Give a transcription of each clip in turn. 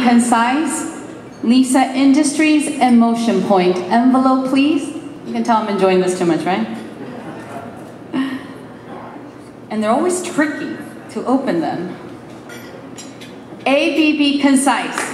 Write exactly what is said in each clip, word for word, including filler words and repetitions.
Concise, Lisa Industries, and Motion Point. Envelope, please. You can tell I'm enjoying this too much, right? And they're always tricky to open them. A B B Concise.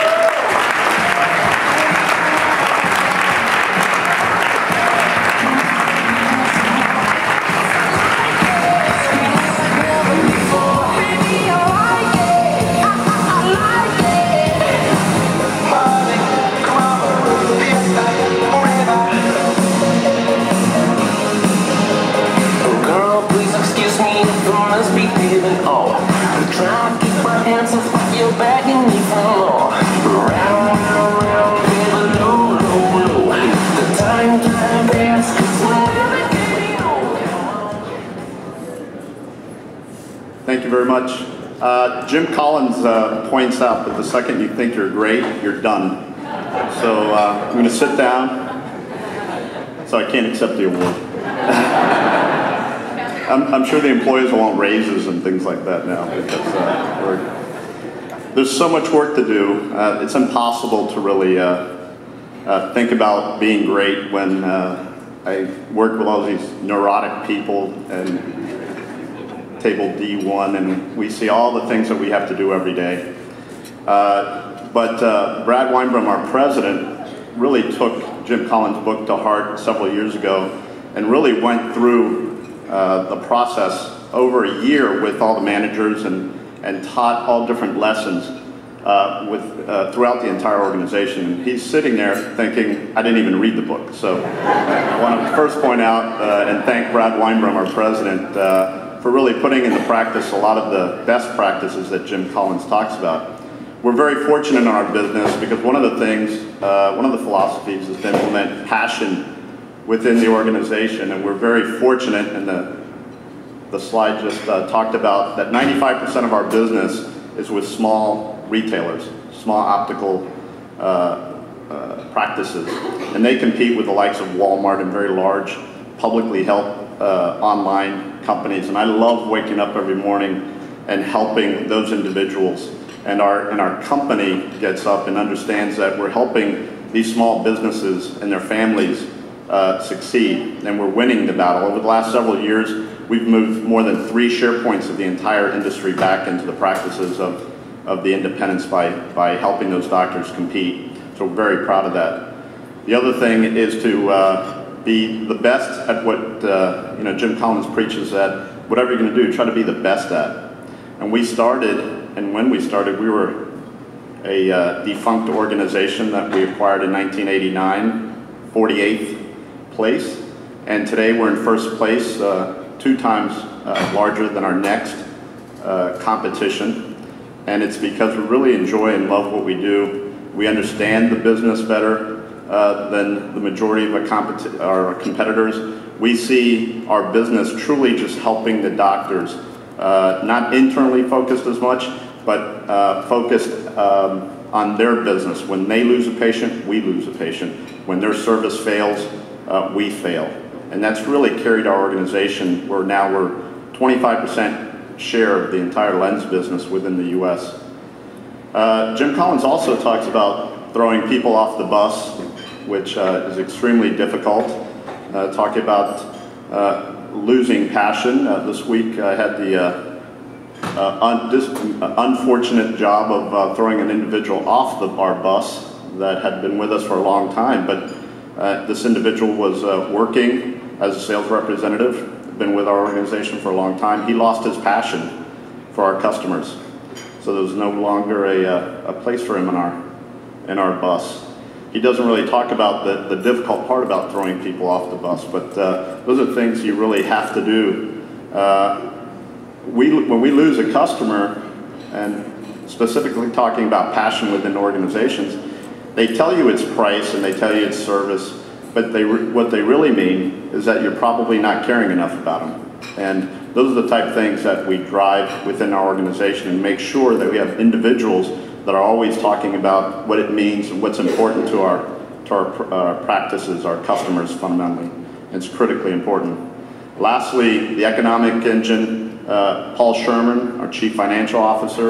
Thank you very much. Uh, Jim Collins uh, points out that the second you think you're great, you're done. So uh, I'm going to sit down, so I can't accept the award. I'm, I'm sure the employees will want raises and things like that now, because uh, we're, there's so much work to do. Uh, it's impossible to really uh, uh, think about being great when uh, I work with all these neurotic people and table D one, and we see all the things that we have to do every day. Uh, but uh, Brad Weinbrom, our president, really took Jim Collins' book to heart several years ago and really went through uh, the process over a year with all the managers and, and taught all different lessons uh, with, uh, throughout the entire organization. And he's sitting there thinking, I didn't even read the book. So I want to first point out uh, and thank Brad Weinbrom, our president, uh, for really putting into practice a lot of the best practices that Jim Collins talks about. We're very fortunate in our business because one of the things, uh, one of the philosophies is to implement passion within the organization, and we're very fortunate, and the, the slide just uh, talked about that ninety-five percent of our business is with small retailers, small optical uh, uh, practices, and they compete with the likes of Walmart and very large publicly held uh, online companies. And I love waking up every morning and helping those individuals. And our, and our company gets up and understands that we're helping these small businesses and their families uh, succeed. And we're winning the battle. Over the last several years, we've moved more than three share points of the entire industry back into the practices of, of the independents by, by helping those doctors compete. So we're very proud of that. The other thing is to uh, be the best at what uh, you know, Jim Collins preaches, that whatever you're going to do, try to be the best at. And we started, and when we started, we were a uh, defunct organization that we acquired in nineteen eighty-nine, forty-eighth place, and today we're in first place, uh, two times uh, larger than our next uh, competition. And it's because we really enjoy and love what we do. We understand the business better Uh, than the majority of our, our competitors. We see our business truly just helping the doctors, uh, not internally focused as much, but uh, focused um, on their business. When they lose a patient, we lose a patient. When their service fails, uh, we fail. And that's really carried our organization where now we're twenty-five percent share of the entire lens business within the U S. Uh, Jim Collins also talks about throwing people off the bus, which uh, is extremely difficult. Uh, talking about uh, losing passion. Uh, this week I had the uh, uh, un this unfortunate job of uh, throwing an individual off the, our bus that had been with us for a long time, but uh, this individual was uh, working as a sales representative, been with our organization for a long time. He lost his passion for our customers. So there was no longer a, uh, a place for him in our, in our bus. He doesn't really talk about the, the difficult part about throwing people off the bus, but uh, those are things you really have to do. Uh, we, when we lose a customer, and specifically talking about passion within organizations, they tell you it's price and they tell you it's service, but they what they really mean is that you're probably not caring enough about them. And those are the type of things that we drive within our organization and make sure that we have individuals that are always talking about what it means and what's important to our, to our uh, practices, our customers fundamentally. It's critically important. Lastly, the economic engine, uh, Paul Sherman, our Chief Financial Officer,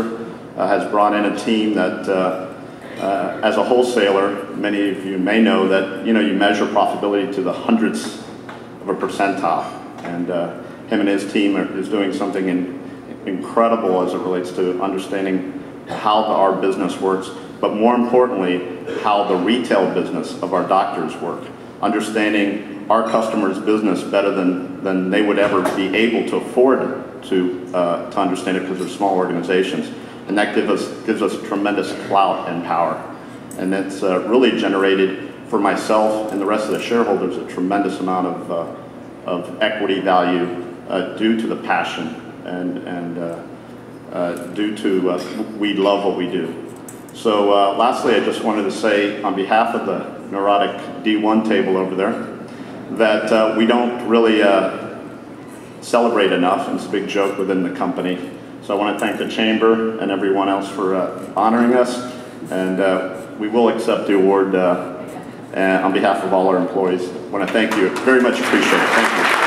uh, has brought in a team that, uh, uh, as a wholesaler, many of you may know that you know you measure profitability to the hundredths of a percentile, and uh, him and his team are, is doing something in, incredible as it relates to understanding how the, our business works, but more importantly, how the retail business of our doctors work, understanding our customers' business better than, than they would ever be able to afford to, uh, to understand it because they're small organizations. And that gives us, gives us tremendous clout and power. And it's uh, really generated for myself and the rest of the shareholders a tremendous amount of, uh, of equity value uh, due to the passion and, and uh, uh, due to uh, we love what we do. So uh, lastly, I just wanted to say on behalf of the neurotic D one table over there that uh, we don't really uh, celebrate enough, and it's a big joke within the company. So I want to thank the Chamber and everyone else for uh, honoring us, and uh, we will accept the award uh, on behalf of all our employees. I want to thank you, very much appreciate it. Thank you.